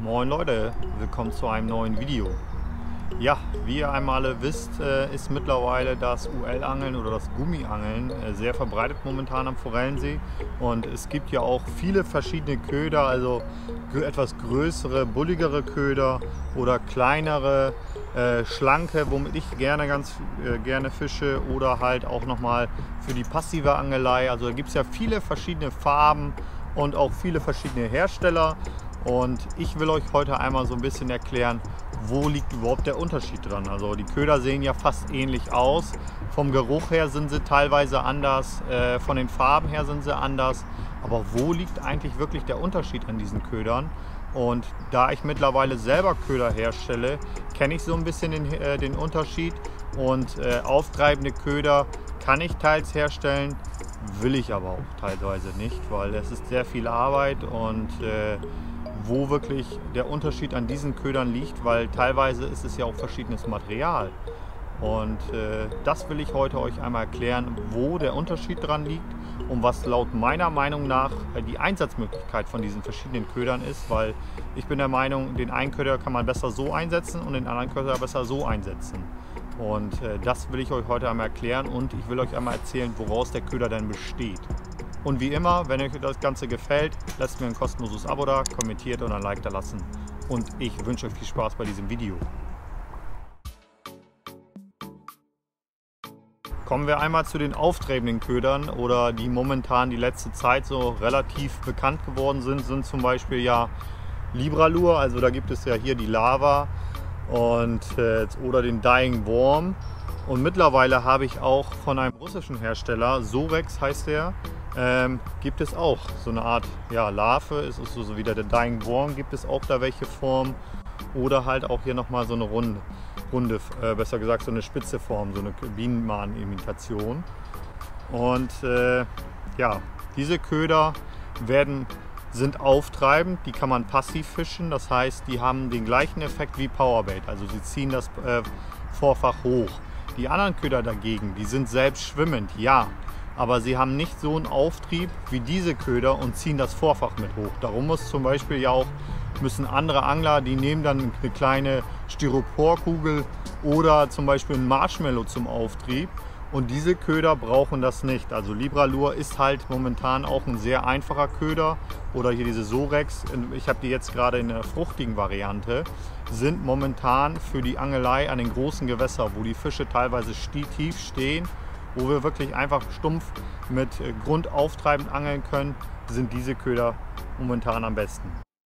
Moin Leute, willkommen zu einem neuen Video. Ja, wie ihr einmal alle wisst, ist mittlerweile das UL-Angeln oder das Gummiangeln sehr verbreitet momentan am Forellensee. Und es gibt ja auch viele verschiedene Köder, also etwas größere, bulligere Köder oder kleinere, schlanke, womit ich ganz gerne fische, oder halt auch nochmal für die passive Angelei. Also da gibt es ja viele verschiedene Farben und auch viele verschiedene Hersteller. Und ich will euch heute einmal so ein bisschen erklären, wo liegt überhaupt der Unterschied dran. Also die Köder sehen ja fast ähnlich aus. Vom Geruch her sind sie teilweise anders, von den Farben her sind sie anders. Aber wo liegt eigentlich wirklich der Unterschied an diesen Ködern? Und da ich mittlerweile selber Köder herstelle, kenne ich so ein bisschen den Unterschied. Und auftreibende Köder kann ich teils herstellen, will ich aber auch teilweise nicht, weil es ist sehr viel Arbeit und wo wirklich der Unterschied an diesen Ködern liegt, weil teilweise ist es ja auch verschiedenes Material. Und das will ich heute euch einmal erklären, wo der Unterschied dran liegt und was laut meiner Meinung nach die Einsatzmöglichkeit von diesen verschiedenen Ködern ist, weil ich bin der Meinung, den einen Köder kann man besser so einsetzen und den anderen Köder besser so einsetzen. Und das will ich euch heute einmal erklären und ich will euch einmal erzählen, woraus der Köder denn besteht. Und wie immer, wenn euch das Ganze gefällt, lasst mir ein kostenloses Abo da, kommentiert und ein Like da lassen. Und ich wünsche euch viel Spaß bei diesem Video. Kommen wir einmal zu den auftretenden Ködern oder die momentan die letzte Zeit so relativ bekannt geworden sind zum Beispiel ja Libralure, also da gibt es ja hier die Lava und oder den Dying Worm. Und mittlerweile habe ich auch von einem russischen Hersteller, Sorex heißt der, gibt es auch so eine Art Larve, es ist so wie der Dying Worm, gibt es auch da welche Form oder halt auch hier nochmal so eine runde, besser gesagt so eine spitze Form, so eine Bienenmahn-Imitation. Und diese Köder sind auftreibend, die kann man passiv fischen, das heißt, die haben den gleichen Effekt wie Powerbait, also sie ziehen das Vorfach hoch. Die anderen Köder dagegen, die sind selbst schwimmend, ja, aber sie haben nicht so einen Auftrieb wie diese Köder und ziehen das Vorfach mit hoch. Darum müssen andere Angler, die nehmen dann eine kleine Styroporkugel oder zum Beispiel ein Marshmallow zum Auftrieb. Und diese Köder brauchen das nicht. Also Libralure ist halt momentan auch ein sehr einfacher Köder. Oder hier diese Sorex, ich habe die jetzt gerade in der fruchtigen Variante, sind momentan für die Angelei an den großen Gewässern, wo die Fische teilweise tief stehen, wo wir wirklich einfach stumpf mit Grund auftreibend angeln können, sind diese Köder momentan am besten.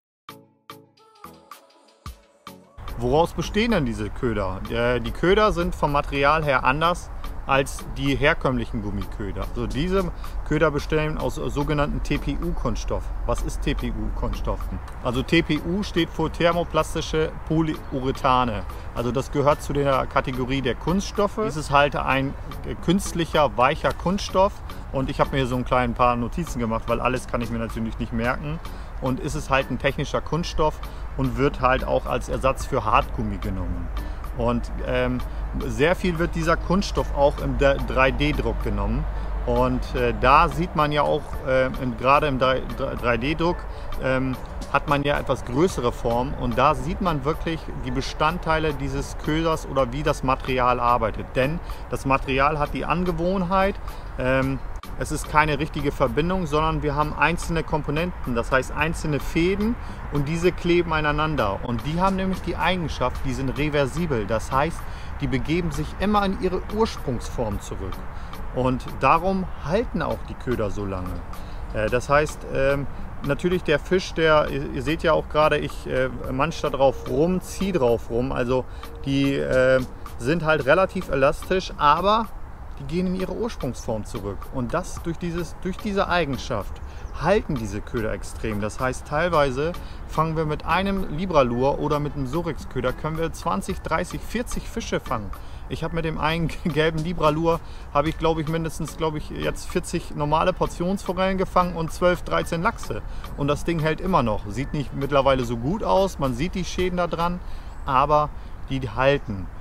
Woraus bestehen denn diese Köder? Die Köder sind vom Material her anders als die herkömmlichen Gummiköder. Also diese Köder bestehen aus sogenannten TPU-Kunststoff. Was ist TPU-Kunststoff? Also TPU steht für thermoplastische Polyurethane. Also das gehört zu der Kategorie der Kunststoffe. Es ist halt ein künstlicher, weicher Kunststoff. Und ich habe mir hier so ein paar Notizen gemacht, weil alles kann ich mir natürlich nicht merken. Und es ist halt ein technischer Kunststoff und wird halt auch als Ersatz für Hartgummi genommen. Und sehr viel wird dieser Kunststoff auch im 3D-Druck genommen. Und da sieht man ja auch, gerade im 3D-Druck hat man ja etwas größere Formen. Und da sieht man wirklich die Bestandteile dieses Köders oder wie das Material arbeitet. Denn das Material hat die Angewohnheit, es ist keine richtige Verbindung, sondern wir haben einzelne Komponenten, das heißt einzelne Fäden und diese kleben aneinander. Und die haben nämlich die Eigenschaft, die sind reversibel, das heißt, die begeben sich immer in ihre Ursprungsform zurück. Und darum halten auch die Köder so lange. Das heißt, natürlich der Fisch, ihr seht ja auch gerade, ich manch da drauf rum, ziehe drauf rum, also die sind halt relativ elastisch, aber die gehen in ihre Ursprungsform zurück. Und das durch diese Eigenschaft halten diese Köder extrem. Das heißt, teilweise fangen wir mit einem Libralure oder mit einem Sorex-Köder, können wir 20, 30, 40 Fische fangen. Ich habe mit dem einen gelben Libralure, habe ich mindestens jetzt 40 normale Portionsforellen gefangen und 12, 13 Lachse. Und das Ding hält immer noch. Sieht nicht mittlerweile so gut aus, man sieht die Schäden da dran, aber die halten.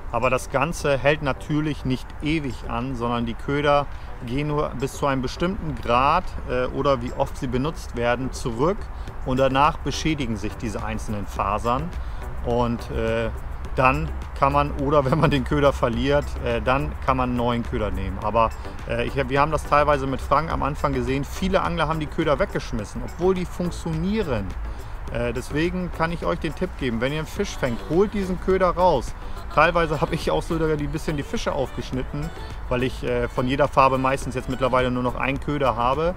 Aber das Ganze hält natürlich nicht ewig an, sondern die Köder gehen nur bis zu einem bestimmten Grad oder wie oft sie benutzt werden zurück und danach beschädigen sich diese einzelnen Fasern und dann kann man, oder wenn man den Köder verliert, dann kann man einen neuen Köder nehmen. Aber wir haben das teilweise mit Frank am Anfang gesehen, viele Angler haben die Köder weggeschmissen, obwohl die funktionieren. Deswegen kann ich euch den Tipp geben, wenn ihr einen Fisch fängt, holt diesen Köder raus. Teilweise habe ich auch so ein bisschen die Fische aufgeschnitten, weil ich von jeder Farbe meistens jetzt mittlerweile nur noch einen Köder habe.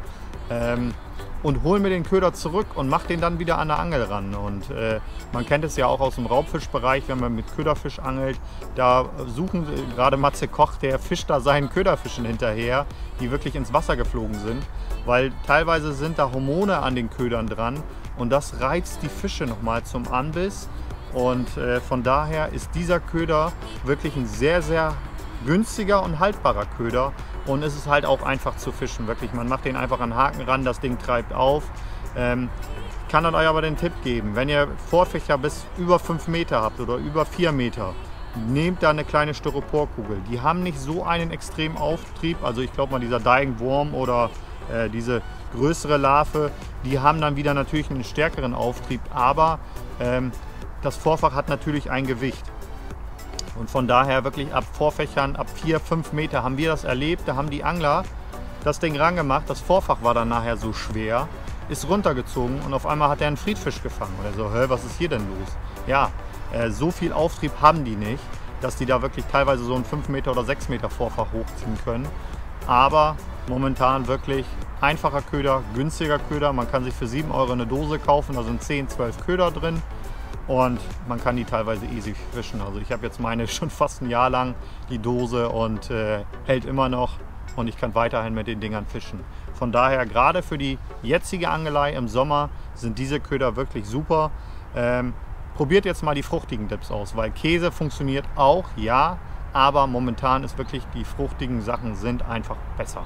Und hol mir den Köder zurück und mach den dann wieder an der Angel ran. Und man kennt es ja auch aus dem Raubfischbereich, wenn man mit Köderfisch angelt, da suchen gerade Matze Koch, der fischt da seinen Köderfischen hinterher, die wirklich ins Wasser geflogen sind, weil teilweise sind da Hormone an den Ködern dran und das reizt die Fische nochmal zum Anbiss. Und von daher ist dieser Köder wirklich ein sehr, sehr günstiger und haltbarer Köder. Und es ist halt auch einfach zu fischen. Wirklich, man macht den einfach an den Haken ran, das Ding treibt auf. Ich kann euch aber den Tipp geben, wenn ihr Vorfächer bis über 5 Meter habt oder über 4 Meter, nehmt da eine kleine Styroporkugel. Die haben nicht so einen extremen Auftrieb. Also ich glaube mal, dieser Dying Worm oder diese größere Larve, die haben dann wieder natürlich einen stärkeren Auftrieb. Aber das Vorfach hat natürlich ein Gewicht. Und von daher wirklich ab Vorfächern, ab 4, 5 Meter haben wir das erlebt. Da haben die Angler das Ding rangemacht. Das Vorfach war dann nachher so schwer, ist runtergezogen und auf einmal hat er einen Friedfisch gefangen. Und er so, hä, was ist hier denn los? Ja, so viel Auftrieb haben die nicht, dass die da wirklich teilweise so ein 5 Meter oder 6 Meter Vorfach hochziehen können. Aber momentan wirklich einfacher Köder, günstiger Köder. Man kann sich für 7 Euro eine Dose kaufen, da sind 10, 12 Köder drin. Und man kann die teilweise easy fischen. Also ich habe jetzt meine schon fast ein Jahr lang, die Dose, und hält immer noch. Und ich kann weiterhin mit den Dingern fischen. Von daher, gerade für die jetzige Angelei im Sommer, sind diese Köder wirklich super. Probiert jetzt mal die fruchtigen Dips aus, weil Käse funktioniert auch, ja. Aber momentan ist wirklich, die fruchtigen Sachen sind einfach besser.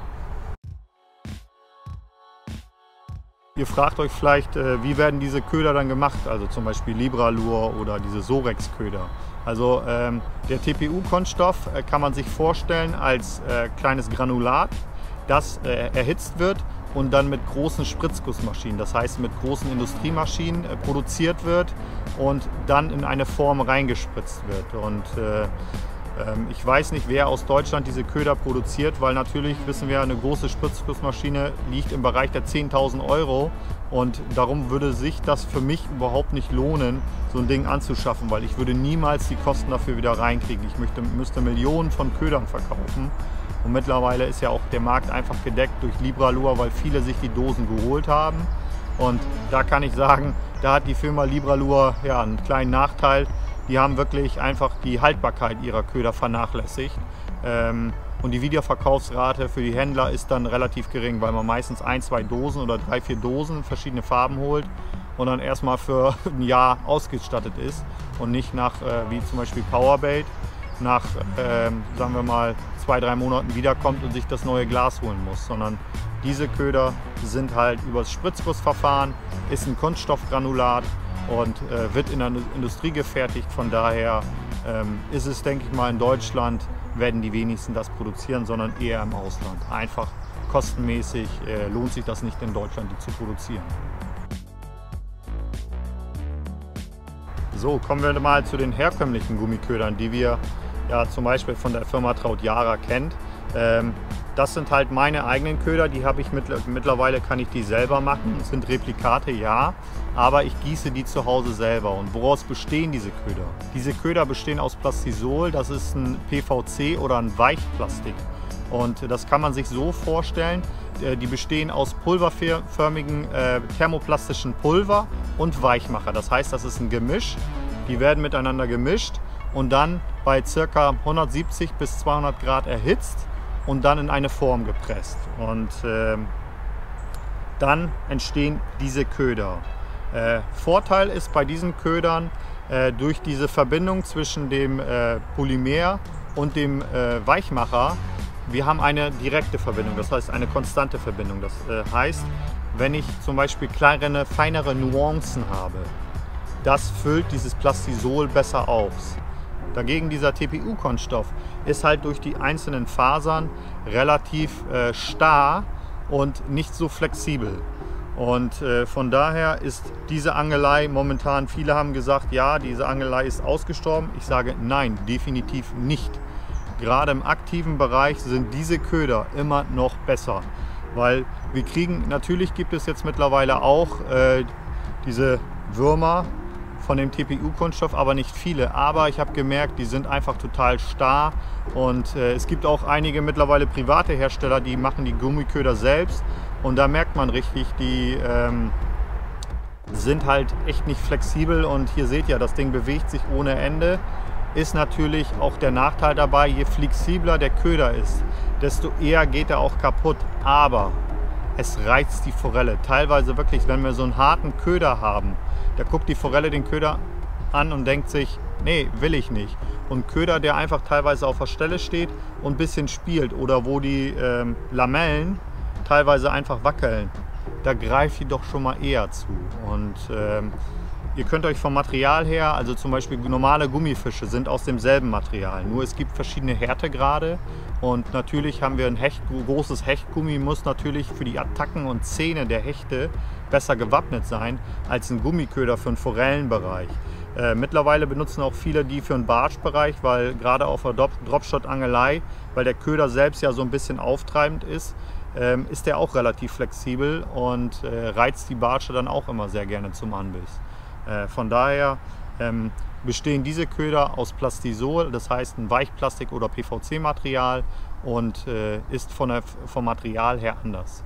Ihr fragt euch vielleicht, wie werden diese Köder dann gemacht, also zum Beispiel Libralure oder diese Sorex-Köder. Also der TPU-Kunststoff kann man sich vorstellen als kleines Granulat, das erhitzt wird und dann mit großen Spritzgussmaschinen, das heißt mit großen Industriemaschinen produziert wird und dann in eine Form reingespritzt wird. Und ich weiß nicht, wer aus Deutschland diese Köder produziert, weil natürlich wissen wir, eine große Spritzgussmaschine liegt im Bereich der 10.000 Euro und darum würde sich das für mich überhaupt nicht lohnen, so ein Ding anzuschaffen, weil ich würde niemals die Kosten dafür wieder reinkriegen. Ich müsste Millionen von Ködern verkaufen und mittlerweile ist ja auch der Markt einfach gedeckt durch Libralure, weil viele sich die Dosen geholt haben und da kann ich sagen, da hat die Firma Libralure ja einen kleinen Nachteil. Die haben wirklich einfach die Haltbarkeit ihrer Köder vernachlässigt. Und die Wiederverkaufsrate für die Händler ist dann relativ gering, weil man meistens 1, 2 Dosen oder 3, 4 Dosen verschiedene Farben holt und dann erstmal für ein Jahr ausgestattet ist und nicht nach, wie zum Beispiel Powerbait, nach, sagen wir mal, 2, 3 Monaten wiederkommt und sich das neue Glas holen muss, sondern diese Köder sind halt über das Spritzgussverfahren, ist ein Kunststoffgranulat und wird in der Industrie gefertigt. Von daher ist es, denke ich mal, in Deutschland werden die wenigsten das produzieren, sondern eher im Ausland. Einfach kostenmäßig lohnt sich das nicht in Deutschland, die zu produzieren. So, kommen wir mal zu den herkömmlichen Gummiködern, die wir ja zum Beispiel von der Firma Traut-Jara kennt. Das sind halt meine eigenen Köder, die habe ich mittlerweile, kann ich die selber machen. Es sind Replikate, ja, aber ich gieße die zu Hause selber. Und woraus bestehen diese Köder? Diese Köder bestehen aus Plastisol, das ist ein PVC oder ein Weichplastik. Und das kann man sich so vorstellen, die bestehen aus pulverförmigen thermoplastischen Pulver und Weichmacher. Das heißt, das ist ein Gemisch, die werden miteinander gemischt und dann bei ca. 170 bis 200 Grad erhitzt und dann in eine Form gepresst. Und dann entstehen diese Köder. Vorteil ist bei diesen Ködern, durch diese Verbindung zwischen dem Polymer und dem Weichmacher, wir haben eine direkte Verbindung, das heißt eine konstante Verbindung. Das heißt, wenn ich zum Beispiel kleinere, feinere Nuancen habe, das füllt dieses Plastisol besser aus. Dagegen dieser TPU-Kunststoff ist halt durch die einzelnen Fasern relativ starr und nicht so flexibel. Und von daher ist diese Angelei momentan, viele haben gesagt, ja, diese Angelei ist ausgestorben. Ich sage nein, definitiv nicht. Gerade im aktiven Bereich sind diese Köder immer noch besser. Weil wir kriegen, natürlich gibt es jetzt mittlerweile auch diese Würmer von dem TPU-Kunststoff, aber nicht viele. Aber ich habe gemerkt, die sind einfach total starr. Und es gibt auch einige mittlerweile private Hersteller, die machen die Gummiköder selbst. Und da merkt man richtig, die sind halt echt nicht flexibel. Und hier seht ihr, das Ding bewegt sich ohne Ende. Ist natürlich auch der Nachteil dabei, je flexibler der Köder ist, desto eher geht er auch kaputt. Aber es reizt die Forelle. Teilweise wirklich, wenn wir so einen harten Köder haben, da guckt die Forelle den Köder an und denkt sich, nee, will ich nicht. Und Köder, der einfach teilweise auf der Stelle steht und ein bisschen spielt oder wo die Lamellen teilweise einfach wackeln, da greift die doch schon mal eher zu. Und ihr könnt euch vom Material her, also zum Beispiel normale Gummifische sind aus demselben Material, nur es gibt verschiedene Härtegrade und natürlich haben wir ein großes Hechtgummi, muss natürlich für die Attacken und Zähne der Hechte besser gewappnet sein als ein Gummiköder für den Forellenbereich. Mittlerweile benutzen auch viele die für den Barschbereich, weil gerade auf der Dropshot-Angelei, weil der Köder selbst ja so ein bisschen auftreibend ist der auch relativ flexibel und reizt die Barsche dann auch immer sehr gerne zum Anbiss. Von daher bestehen diese Köder aus Plastisol, das heißt ein Weichplastik- oder PVC-Material und ist vom Material her anders.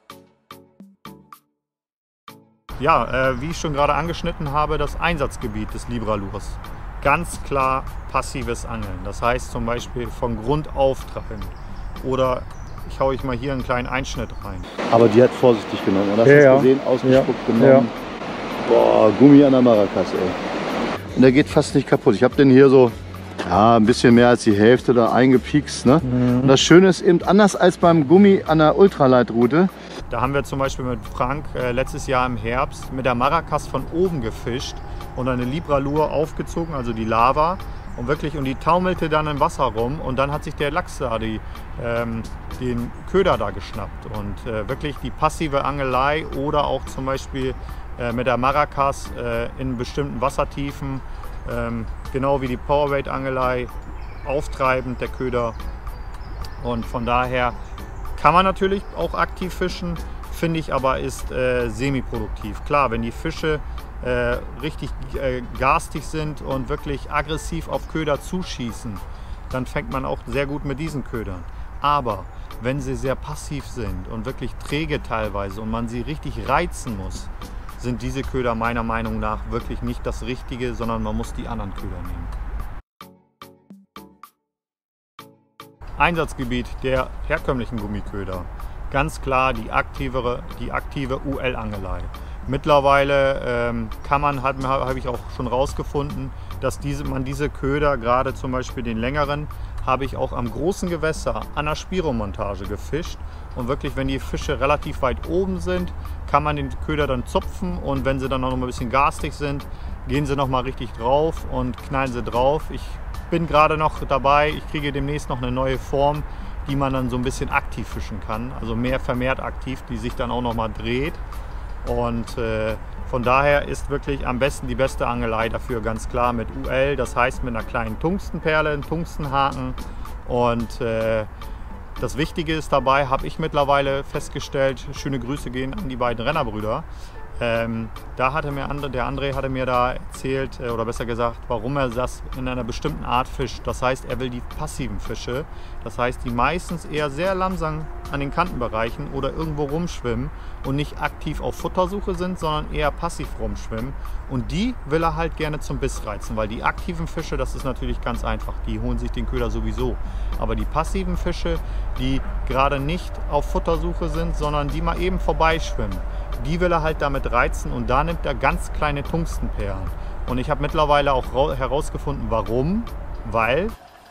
Ja, wie ich schon gerade angeschnitten habe, das Einsatzgebiet des Libralures. Ganz klar passives Angeln, das heißt zum Beispiel von Grund auf treiben oder ich haue euch mal hier einen kleinen Einschnitt rein. Aber die hat vorsichtig genommen und hast du gesehen, ausgespuckt genommen. Ja. Boah, Gummi an der Maracas, ey. Und der geht fast nicht kaputt. Ich habe den hier so ein bisschen mehr als die Hälfte da eingepiekst. Ne? Und das Schöne ist eben, anders als beim Gummi an der Ultralightroute. Da haben wir zum Beispiel mit Frank letztes Jahr im Herbst mit der Maracas von oben gefischt und eine Libralure aufgezogen, also die Lava. Und die taumelte dann im Wasser rum und dann hat sich der Lachs da den Köder da geschnappt. Und wirklich die passive Angelei oder auch zum Beispiel mit der Maracas in bestimmten Wassertiefen, genau wie die Powerweight-Angelei, auftreibend der Köder. Und von daher kann man natürlich auch aktiv fischen, finde ich aber ist semi-produktiv. Klar, wenn die Fische richtig garstig sind und wirklich aggressiv auf Köder zuschießen, dann fängt man auch sehr gut mit diesen Ködern. Aber wenn sie sehr passiv sind und wirklich träge teilweise und man sie richtig reizen muss, sind diese Köder meiner Meinung nach wirklich nicht das Richtige, sondern man muss die anderen Köder nehmen. Einsatzgebiet der herkömmlichen Gummiköder. Ganz klar die aktive UL-Angelei. Mittlerweile habe ich auch schon rausgefunden, dass man diese Köder, gerade zum Beispiel den längeren, habe ich auch am großen Gewässer an der Spiromontage gefischt. Und wirklich, wenn die Fische relativ weit oben sind, kann man den Köder dann zupfen und wenn sie dann noch ein bisschen garstig sind, gehen sie noch mal richtig drauf und knallen sie drauf. Ich bin gerade noch dabei, ich kriege demnächst noch eine neue Form, die man dann so ein bisschen aktiv fischen kann, also vermehrt aktiv, die sich dann auch noch mal dreht. Und von daher ist wirklich am besten die beste Angelei dafür ganz klar mit UL, das heißt mit einer kleinen Tungstenperle, einem Tungstenhaken. Und das Wichtige ist dabei, habe ich mittlerweile festgestellt, schöne Grüße gehen an die beiden Rennerbrüder. Der André hatte mir da erzählt, oder besser gesagt, warum er das in einer bestimmten Art fischt. Das heißt, er will die passiven Fische, das heißt, die meistens eher sehr langsam an den Kantenbereichen oder irgendwo rumschwimmen und nicht aktiv auf Futtersuche sind, sondern eher passiv rumschwimmen. Und die will er halt gerne zum Biss reizen, weil die aktiven Fische, das ist natürlich ganz einfach, die holen sich den Köder sowieso. Aber die passiven Fische, die gerade nicht auf Futtersuche sind, sondern die mal eben vorbeischwimmen, die will er halt damit reizen und da nimmt er ganz kleine Tungstenperlen. Und ich habe mittlerweile auch herausgefunden, warum. Weil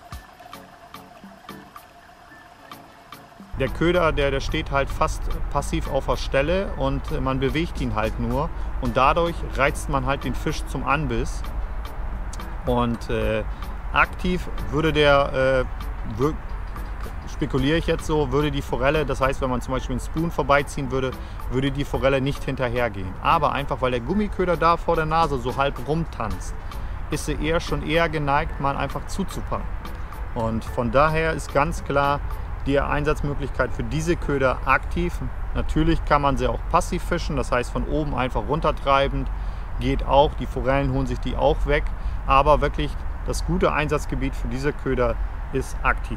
der Köder, der steht halt fast passiv auf der Stelle und man bewegt ihn halt nur. Und dadurch reizt man halt den Fisch zum Anbiss. Und Aktiv würde der, spekuliere ich jetzt so, würde die Forelle, das heißt, wenn man zum Beispiel einen Spoon vorbeiziehen würde, würde die Forelle nicht hinterhergehen. Aber einfach, weil der Gummiköder da vor der Nase so halb rumtanzt, ist sie schon eher geneigt, mal einfach zuzupacken. Und von daher ist ganz klar die Einsatzmöglichkeit für diese Köder aktiv. Natürlich kann man sie auch passiv fischen, das heißt von oben einfach runtertreibend, geht auch, die Forellen holen sich die auch weg, aber wirklich das gute Einsatzgebiet für diese Köder ist aktiv.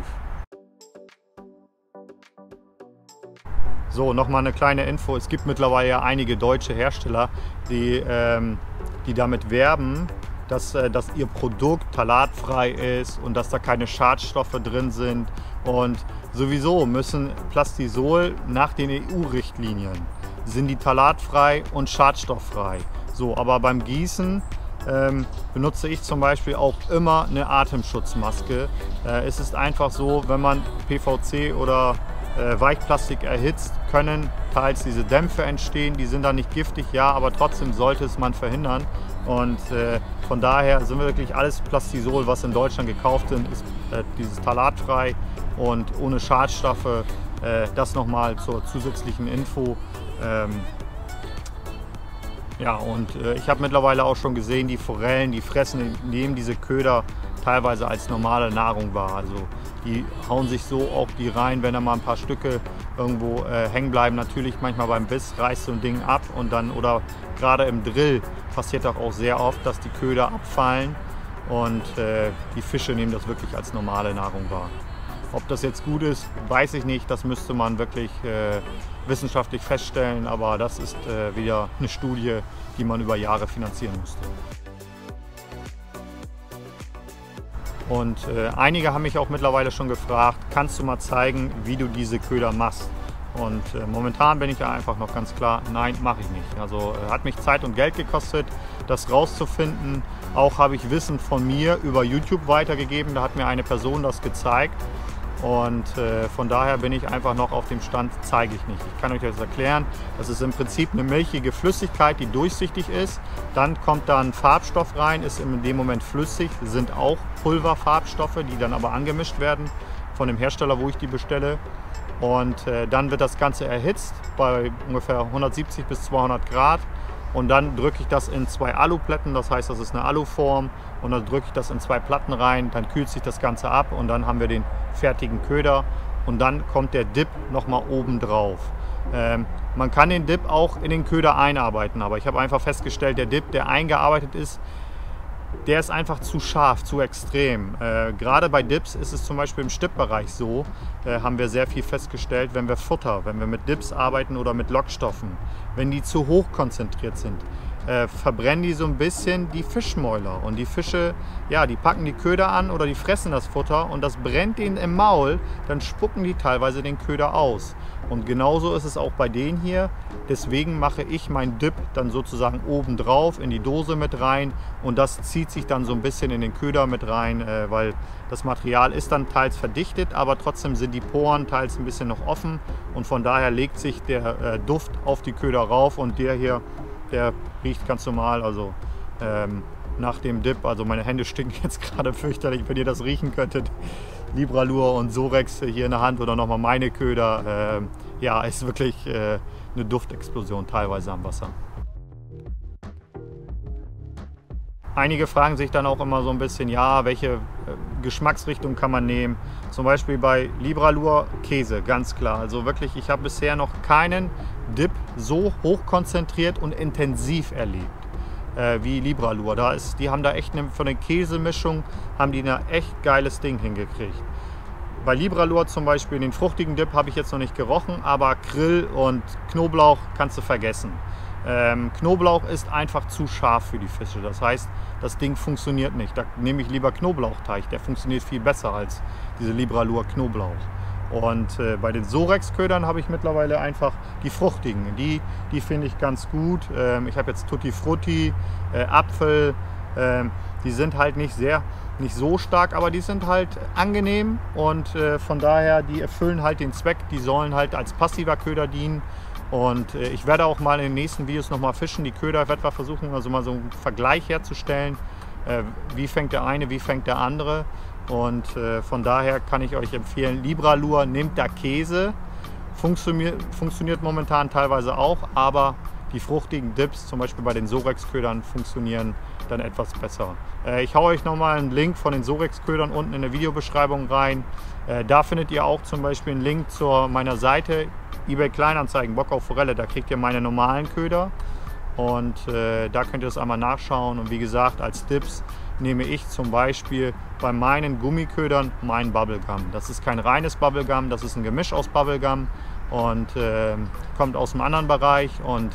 So, nochmal eine kleine Info. Es gibt mittlerweile ja einige deutsche Hersteller, die damit werben, dass ihr Produkt phthalatfrei ist und dass da keine Schadstoffe drin sind. Und sowieso müssen Plastisol nach den EU-Richtlinien sind die phthalatfrei und schadstofffrei. So, aber beim Gießen benutze ich zum Beispiel auch immer eine Atemschutzmaske. Es ist einfach so, wenn man PVC oder Weichplastik erhitzt, können teils diese Dämpfe entstehen. Die sind dann nicht giftig, ja, aber trotzdem sollte es man verhindern. Und von daher sind wirklich alles Plastisol, was in Deutschland gekauft sind, ist dieses phthalatfrei und ohne Schadstoffe. Das nochmal zur zusätzlichen Info. Ja, und ich habe mittlerweile auch schon gesehen, die Forellen, die nehmen diese Köder teilweise als normale Nahrung wahr. Also die hauen sich so auch die rein, wenn da mal ein paar Stücke irgendwo hängen bleiben. Natürlich manchmal beim Biss reißt so ein Ding ab und dann, oder gerade im Drill passiert auch sehr oft, dass die Köder abfallen und die Fische nehmen das wirklich als normale Nahrung wahr. Ob das jetzt gut ist, weiß ich nicht. Das müsste man wirklich wissenschaftlich feststellen, aber das ist wieder eine Studie, die man über Jahre finanzieren müsste. Und einige haben mich auch mittlerweile schon gefragt, kannst du mal zeigen, wie du diese Köder machst? Und momentan bin ich ja einfach noch ganz klar, nein, mache ich nicht. Also hat mich Zeit und Geld gekostet, das rauszufinden. Auch habe ich Wissen von mir über YouTube weitergegeben, da hat mir eine Person das gezeigt. Und von daher bin ich einfach noch auf dem Stand, zeige ich nicht. Ich kann euch das erklären. Das ist im Prinzip eine milchige Flüssigkeit, die durchsichtig ist. Dann kommt da ein Farbstoff rein, ist in dem Moment flüssig, sind auch Pulverfarbstoffe, die dann aber angemischt werden von dem Hersteller, wo ich die bestelle. Und dann wird das Ganze erhitzt bei ungefähr 170 bis 200 Grad. Und dann drücke ich das in 2 Aluplätten, das heißt, das ist eine Aluform. Und dann drücke ich das in 2 Platten rein, dann kühlt sich das Ganze ab und dann haben wir den fertigen Köder. Und dann kommt der Dip nochmal oben drauf. Man kann den Dip auch in den Köder einarbeiten, aber ich habe einfach festgestellt, der Dip, der eingearbeitet ist, der ist einfach zu scharf, zu extrem. Gerade bei Dips ist es zum Beispiel im Stippbereich so, haben wir sehr viel festgestellt, wenn wir mit Dips arbeiten oder mit Lockstoffen, wenn die zu hoch konzentriert sind, verbrennen die so ein bisschen die Fischmäuler. Und die Fische, ja, die packen die Köder an oder die fressen das Futter und das brennt ihnen im Maul, dann spucken die teilweise den Köder aus. Und genauso ist es auch bei denen hier. Deswegen mache ich meinen Dip dann sozusagen oben drauf in die Dose mit rein und das zieht sich dann so ein bisschen in den Köder mit rein, weil das Material ist dann teils verdichtet, aber trotzdem sind die Poren teils ein bisschen noch offen und von daher legt sich der Duft auf die Köder rauf und der hier, der riecht ganz normal, also nach dem Dip, also meine Hände stinken jetzt gerade fürchterlich, wenn ihr das riechen könntet. Libralure und Sorex hier in der Hand oder nochmal meine Köder, ja, ist wirklich eine Duftexplosion teilweise am Wasser. Einige fragen sich dann auch immer so ein bisschen, ja, welche Geschmacksrichtung kann man nehmen? Zum Beispiel bei Libralure Käse, ganz klar. Also wirklich, ich habe bisher noch keinen Dip so hochkonzentriert und intensiv erlebt wie Libralure. Die haben da echt von der Käsemischung haben die ein echt geiles Ding hingekriegt. Bei Libralure zum Beispiel, den fruchtigen Dip habe ich jetzt noch nicht gerochen, aber Grill und Knoblauch kannst du vergessen. Knoblauch ist einfach zu scharf für die Fische. Das heißt, das Ding funktioniert nicht. Da nehme ich lieber Knoblauchteig. Der funktioniert viel besser als diese Libralure Knoblauch. Und bei den Sorex-Ködern habe ich mittlerweile einfach die fruchtigen. Die finde ich ganz gut. Ich habe jetzt Tutti Frutti, Apfel. Die sind halt nicht so stark, aber die sind halt angenehm und von daher, die erfüllen halt den Zweck. Die sollen halt als passiver Köder dienen. Und ich werde auch mal in den nächsten Videos nochmal fischen. Die Köder, ich werde mal versuchen, also mal so einen Vergleich herzustellen. wie fängt der eine, wie fängt der andere. Und von daher kann ich euch empfehlen, Libralure, nehmt da Käse. Funktioniert momentan teilweise auch, aber die fruchtigen Dips, zum Beispiel bei den Sorex-Ködern, funktionieren dann etwas besser. Ich haue euch nochmal einen Link von den Sorex-Ködern unten in der Videobeschreibung rein. Da findet ihr auch zum Beispiel einen Link zu meiner Seite eBay Kleinanzeigen, Bock auf Forelle. Da kriegt ihr meine normalen Köder und da könnt ihr das einmal nachschauen. Und wie gesagt, als Dips nehme ich zum Beispiel bei meinen Gummiködern meinen Bubblegum. Das ist kein reines Bubblegum, das ist ein Gemisch aus Bubblegum und kommt aus einem anderen Bereich, und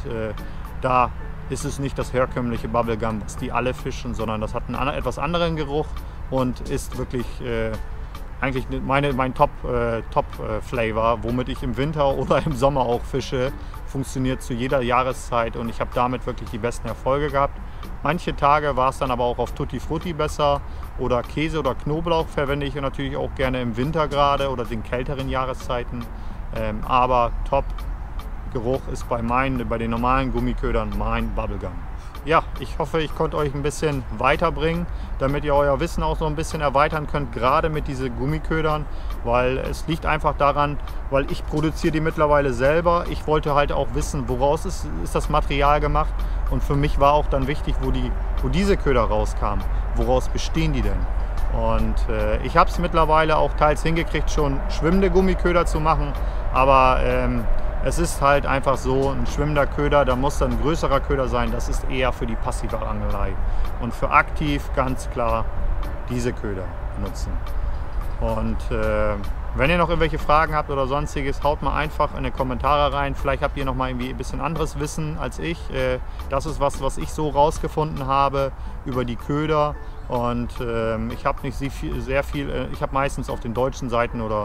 da ist es nicht das herkömmliche Bubblegum, was die alle fischen, sondern das hat einen etwas anderen Geruch und ist wirklich eigentlich mein Top-Flavor, womit ich im Winter oder im Sommer auch fische. Funktioniert zu jeder Jahreszeit und ich habe damit wirklich die besten Erfolge gehabt. Manche Tage war es dann aber auch auf Tutti Frutti besser, oder Käse oder Knoblauch verwende ich natürlich auch gerne im Winter gerade oder den kälteren Jahreszeiten. Aber Top-Geruch ist bei den normalen Gummiködern mein Bubblegum. Ja, ich hoffe, ich konnte euch ein bisschen weiterbringen, damit ihr euer Wissen auch so ein bisschen erweitern könnt, gerade mit diesen Gummiködern, weil es liegt einfach daran, weil ich produziere die mittlerweile selber. Ich wollte halt auch wissen, woraus ist das Material gemacht, und für mich war auch dann wichtig, wo diese Köder rauskamen, woraus bestehen die denn. Und ich habe es mittlerweile auch teils hingekriegt, schon schwimmende Gummiköder zu machen, aber es ist halt einfach so, ein schwimmender Köder, da muss dann ein größerer Köder sein, das ist eher für die passive Angelei. Und für aktiv ganz klar diese Köder nutzen. Und wenn ihr noch irgendwelche Fragen habt oder sonstiges, haut mal einfach in die Kommentare rein. Vielleicht habt ihr noch mal irgendwie ein bisschen anderes Wissen als ich. Das ist was ich so rausgefunden habe über die Köder. Und ich habe nicht sehr viel, ich habe meistens auf den deutschen Seiten oder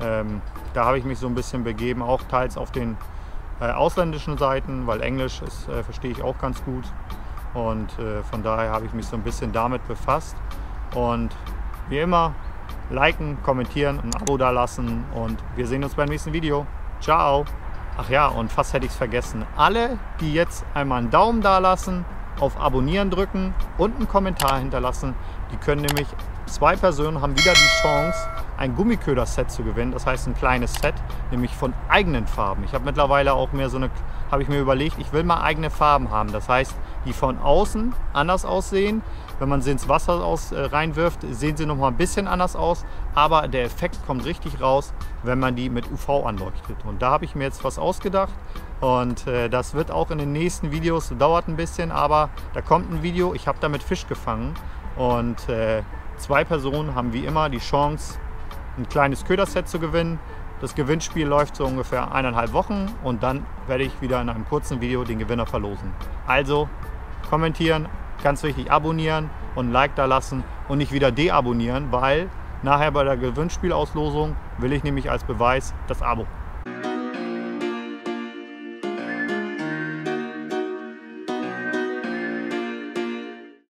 da habe ich mich so ein bisschen begeben, auch teils auf den ausländischen Seiten, weil Englisch verstehe ich auch ganz gut. Und von daher habe ich mich so ein bisschen damit befasst. Und wie immer, liken, kommentieren, ein Abo da lassen, und wir sehen uns beim nächsten Video. Ciao! Ach ja, und fast hätte ich es vergessen. Alle, die jetzt einmal einen Daumen da lassen, auf Abonnieren drücken und einen Kommentar hinterlassen, die können nämlich, 2 Personen haben wieder die Chance, ein Gummiköder-Set zu gewinnen. Das heißt ein kleines Set, nämlich von eigenen Farben. Ich habe mittlerweile auch mehr habe ich mir überlegt, ich will mal eigene Farben haben. Das heißt, die von außen anders aussehen. Wenn man sie ins Wasser reinwirft, sehen sie noch mal ein bisschen anders aus. Aber der Effekt kommt richtig raus, wenn man die mit UV anleuchtet. Und da habe ich mir jetzt was ausgedacht. Und das wird auch in den nächsten Videos, dauert ein bisschen, aber da kommt ein Video, ich habe damit Fisch gefangen. Und 2 Personen haben wie immer die Chance, ein kleines Köderset zu gewinnen. Das Gewinnspiel läuft so ungefähr 1,5 Wochen und dann werde ich wieder in einem kurzen Video den Gewinner verlosen. Also kommentieren, ganz wichtig, abonnieren und ein Like da lassen und nicht wieder deabonnieren, weil nachher bei der Gewinnspielauslosung will ich nämlich als Beweis das Abo.